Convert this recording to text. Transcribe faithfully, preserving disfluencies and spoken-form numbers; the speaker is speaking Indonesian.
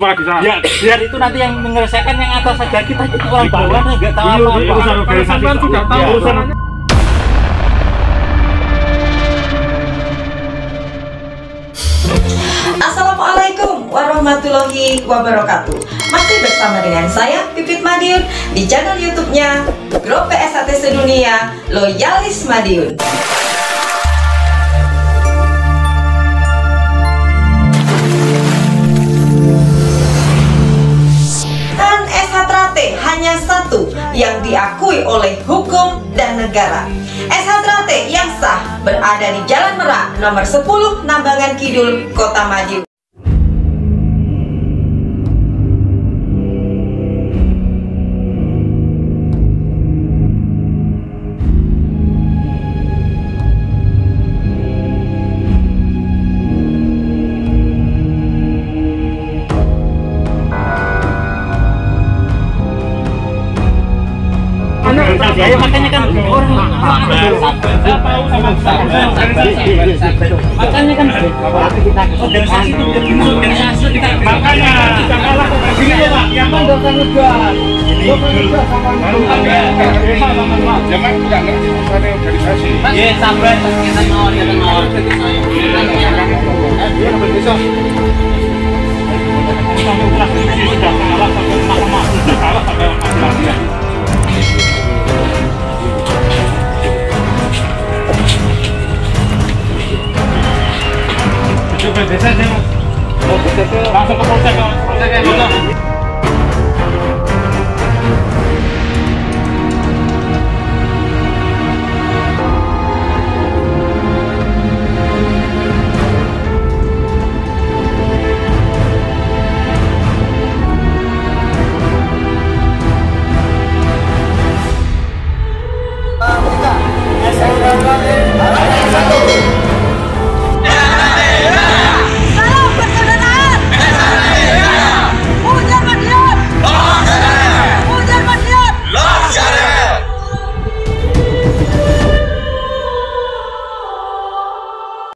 malah bisa. Ya, biar itu nanti yang menyelesaikan yang atas saja, kita itu orang bawah nggak tahu Iya, apa-apa. urusan organisasi Sampean sudah tahu Ya, urusan. Assalamualaikum warahmatullahi wabarakatuh. Masih bersama dengan saya Pipit Madiun di channel YouTube-nya Grup P S A T Sedunia Loyalis Madiun. Kan S H Trate hanya satu yang diakui oleh hukum dan negara. S H Trate yang sah berada di Jalan Merak nomor sepuluh Nambangan Kidul, Kota Madiun. Ya, makanya kan orang makanya kan organisasi itu organisasi kita makanya kita kalah begini loh Pak, yang mana dokter ngegas dokter ngegas sama Jangan tidak ngerti urusan organisasi. ya sabar kita mau kita mau kita mau besok